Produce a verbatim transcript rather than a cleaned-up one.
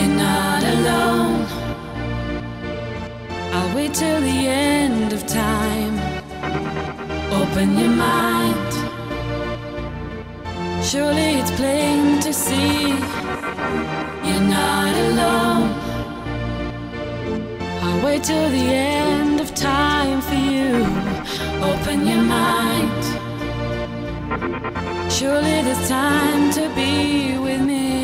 You're not alone. I'll wait till the end of time. Open your mind. Surely it's plain to see you're not alone. I'll wait till the end of time for you. Open your mind. Surely there's time to be with me.